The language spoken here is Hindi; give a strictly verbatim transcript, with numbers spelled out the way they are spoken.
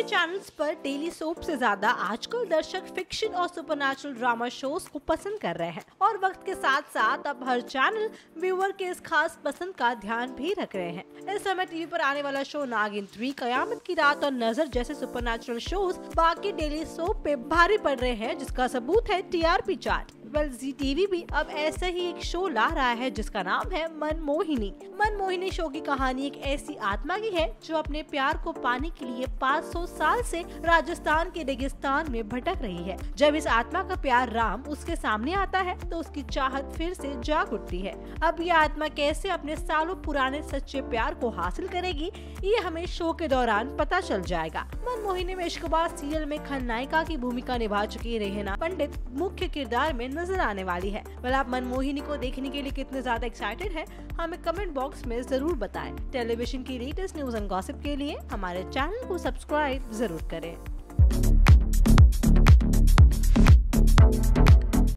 टीवी चैनल्स पर डेली सोप से ज्यादा आजकल दर्शक फिक्शन और सुपरनैचुरल ड्रामा शोज को पसंद कर रहे हैं और वक्त के साथ साथ अब हर चैनल व्यूअर के इस खास पसंद का ध्यान भी रख रहे हैं। इस समय टीवी पर आने वाला शो नागिन थ्री, कयामत की रात और नजर जैसे सुपरनैचुरल शोज बाकी डेली सोप पे भारी पड़ रहे हैं, जिसका सबूत है TRP chart. Well, Zee TV भी अब ऐसा ही एक शो ला रहा है जिसका नाम है मनमोहिनी। मनमोहिनी शो की कहानी एक ऐसी आत्मा की है जो अपने प्यार को पाने के लिए पाँच सौ साल से राजस्थान के रेगिस्तान में भटक रही है। जब इस आत्मा का प्यार राम उसके सामने आता है तो उसकी चाहत फिर से जाग उठती है। अब ये आत्मा कैसे अपने सालों पुराने सच्चे प्यार को हासिल करेगी, ये हमें शो के दौरान पता चल जाएगा। मनमोहिनी में इश्कबाज सीरियल में खलनायिका की भूमिका निभा चुकी रेहना पंडित मुख्य किरदार में नजर आने वाली है। वेल, आप मनमोहिनी को देखने के लिए कितने ज्यादा एक्साइटेड हैं, हमें कमेंट बॉक्स में जरूर बताएं। टेलीविजन की लेटेस्ट न्यूज एंड गॉसिप के लिए हमारे चैनल को सब्सक्राइब जरूर करें।